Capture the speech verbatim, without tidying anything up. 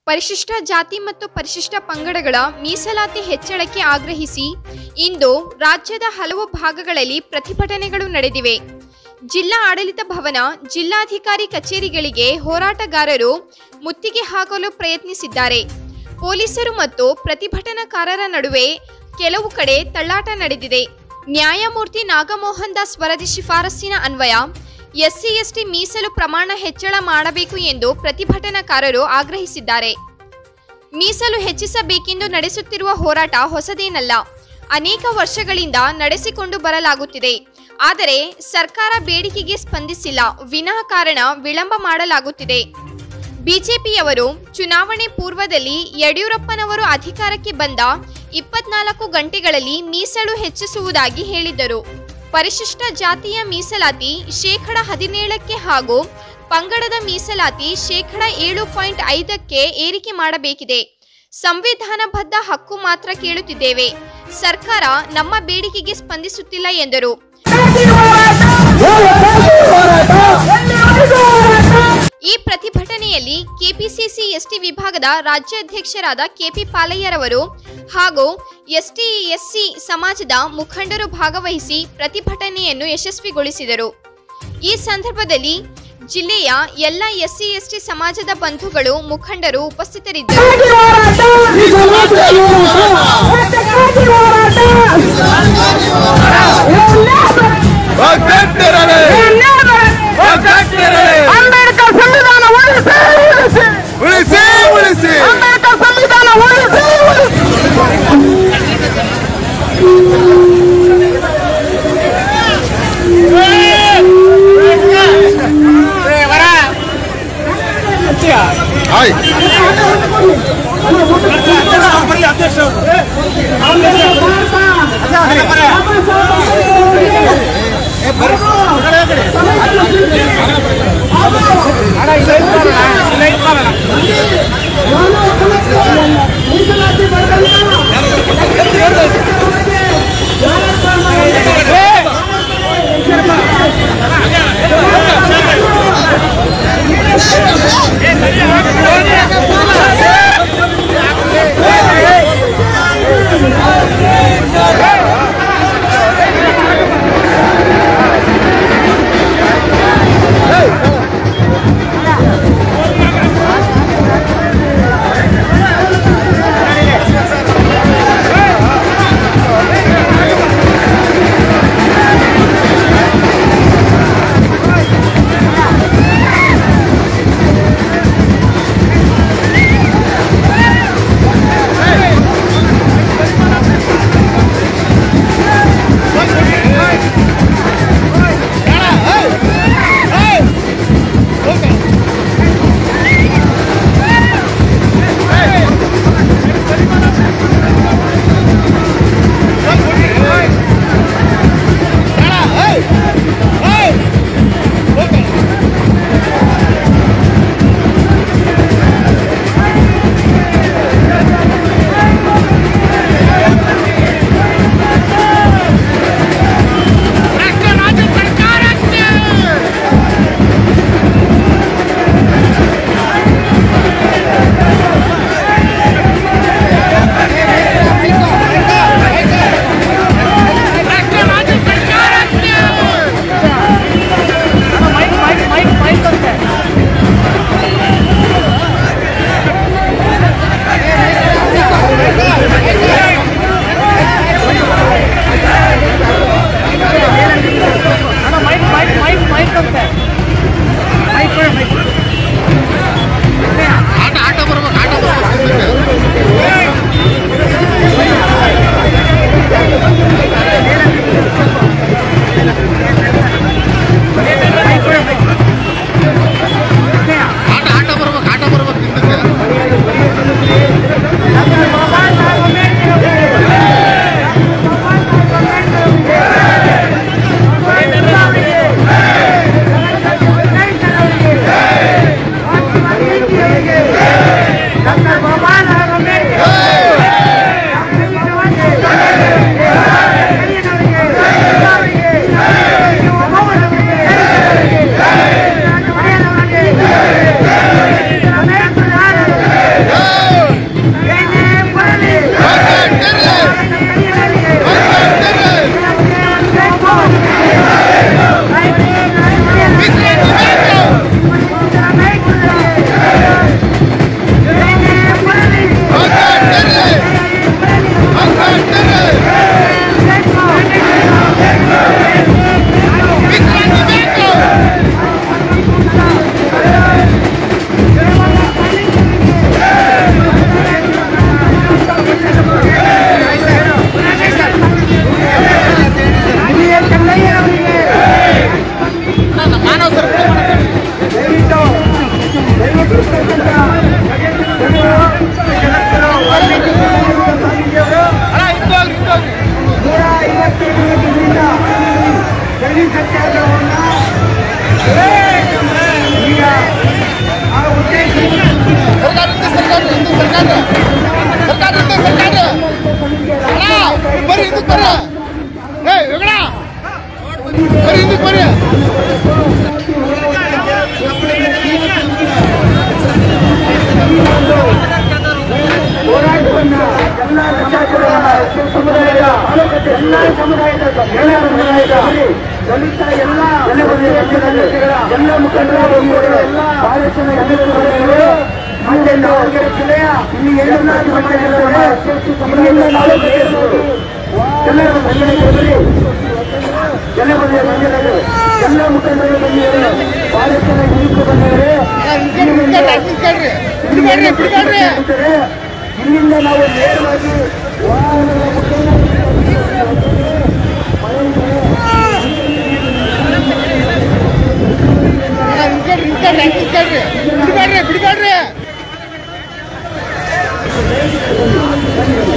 ಪರಿಶಿಷ್ಟ ಜಾತಿ ಮತ್ತು ಪರಿಶಿಷ್ಟ ಪಂಗಡಗಳ ಮೀಸಲಾತಿ ಹೆಚ್ಚಳಕ್ಕೆ ಆಗ್ರಹಿಸಿ ಇಂದು ರಾಜ್ಯದ ಹಲವು ಭಾಗಗಳಲ್ಲಿ ಪ್ರತಿಭಟನೆಗಳು ನಡೆದಿವೆ. ಜಿಲ್ಲಾ ಆಡಳಿತ ಭವನ, ಜಿಲ್ಲಾಧಿಕಾರಿ ಕಚೇರಿಗಳಿಗೆ ಹೋರಾಟಗಾರರು ಮುತ್ತಿಗೆ ಹಾಕಲು ಪ್ರಯತ್ನಿಸಿದ್ದಾರೆ. ಪೊಲೀಸರು ಮತ್ತು ಪ್ರತಿಭಟನಾಕಾರರ ನಡುವೆ ಕೆಲವು ಕಡೆ ತಳ್ಳಾಟ ನಡೆದಿದೆ. ನ್ಯಾಯಮೂರ್ತಿ ನಾಗಮೋಹನ್ ದಾಸ್ ವರದಿ ಶಿಫಾರಸ್ಸಿನ ಅನ್ವಯ ಎಸ್ಸಿ ಎಸ್ಟಿ ಮೀಸಲು ಪ್ರಮಾಣ ಹೆಚ್ಚಳ ಮಾಡಬೇಕು ಎಂದು ಪ್ರತಿಭಟನಾಕಾರರು ಆಗ್ರಹಿಸಿದ್ದಾರೆ. ಮೀಸಲು ಹೆಚ್ಚಿಸಬೇಕೆಂದು ನಡೆಸುತ್ತಿರುವ ಹೋರಾಟ ಹೊಸದೇನಲ್ಲ, ಅನೇಕ ವರ್ಷಗಳಿಂದ ನಡೆಸಿಕೊಂಡು ಬರಲಾಗುತ್ತಿದೆ. ಆದರೆ ಸರ್ಕಾರ ಬೇಡಿಕೆಗೆ ಸ್ಪಂದಿಸಿಲ್ಲ, ವಿನಾಕಾರಣ ವಿಳಂಬ ಮಾಡಲಾಗುತ್ತಿದೆ. ಬಿಜೆಪಿಯವರು ಚುನಾವಣೆ ಪೂರ್ವದಲ್ಲಿ ಯಡಿಯೂರಪ್ಪನವರು ಅಧಿಕಾರಕ್ಕೆ ಬಂದ ಇಪ್ಪತ್ನಾಲ್ಕು ಗಂಟೆಗಳಲ್ಲಿ ಮೀಸಲು ಹೆಚ್ಚಿಸುವುದಾಗಿ ಹೇಳಿದ್ದರು. ಪರಿಶಿಷ್ಟ ಜಾತಿಯ ಮೀಸಲಾತಿ ಶೇಕಡ ಹದಿನೇಳಕ್ಕೆ ಹಾಗೂ ಪಂಗಡದ ಮೀಸಲಾತಿ ಶೇಕಡ ಏಳು ಪಾಯಿಂಟ್ ಐದಕ್ಕೆ ಏರಿಕೆ ಮಾಡಬೇಕಿದೆ. ಸಂವಿಧಾನಬದ್ಧ ಹಕ್ಕು ಮಾತ್ರ ಕೇಳುತ್ತಿದ್ದೇವೆ, ಸರ್ಕಾರ ನಮ್ಮ ಬೇಡಿಕೆಗೆ ಸ್ಪಂದಿಸುತ್ತಿಲ್ಲ ಎಂದರು. ಈ ಪ್ರತಿಭಟನೆಯಲ್ಲಿ ಕೆಪಿಸಿಸಿ ಎಸ್ಟಿ ವಿಭಾಗದ ರಾಜ್ಯಾಧ್ಯಕ್ಷರಾದ ಕೆಪಿ ಪಾಲಯ್ಯರವರು ಹಾಗೂ ಎಸ್ಟಿ ಎಸ್ಸಿ ಸಮಾಜದ ಮುಖಂಡರು ಭಾಗವಹಿಸಿ ಪ್ರತಿಭಟನೆಯನ್ನು ಯಶಸ್ವಿಗೊಳಿಸಿದರು. ಈ ಸಂದರ್ಭದಲ್ಲಿ ಜಿಲ್ಲೆಯ ಎಲ್ಲ ಎಸ್ಸಿ ಎಸ್ಟಿ ಸಮಾಜದ ಬಂಧುಗಳು, ಮುಖಂಡರು ಉಪಸ್ಥಿತರಿದ್ದರು. ಅಂಬೇಡ್ಕರ್ ಸಂವಿಧಾನ ಉಳಿಸಿ ಉಳಿಸಿ ಉಳಿಸಿ ಅಂಬೇಡ್ಕರ್ ಸಂವಿಧಾನ ಉಳಿಸಿ ಬರ್ರಿ ಇದಕ್ಕೆ ಬರ್ರಿ ಏ ವೆಂಕಟ ಬರ್ರಿ ಇದಕ್ಕೆ ಬರ್ರಿ ಹೋರಾಟವನ್ನ ಎಲ್ಲ ಸಮುದಾಯದ ಎಲ್ಲ ಸಮುದಾಯದ ಎಲ್ಲ ಸಮುದಾಯದ ದಲಿತ ಎಲ್ಲ ಎಲ್ಲ ಮುಖಂಡರು ಎಲ್ಲ ಬಹಳ ಜನ ಎಲ್ಲರೂ ಮತ್ತೆ ದಾವಣಗೆರೆ ಜಿಲ್ಲೆಯ ಇಲ್ಲಿ ಎಲ್ಲ ಸಮಾಜದವರ ಸಮುದಾಯದ ನಾಳೆ ಬಗೆಹರಿಸುವುದು ಎಲ್ಲರೂ ಬಂದಿದ್ದಾರೆ ಎಲ್ಲ ಬಂದಿದ್ದಾರೆ ಎಲ್ಲ ಮುಖಂಡರು ಬಂದಿದ್ದಾರೆ ಬಹಳ ಜನ ಹಿರಿಯರು ಬಂದಿದ್ದಾರೆ ಇಲ್ಲಿಂದ ನಾವು ನೇರವಾಗಿ ವಾಹನಗಳ ಬಿಡಬೇಡ್ರಿ ಬಿಡಬೇಡ್ರಿ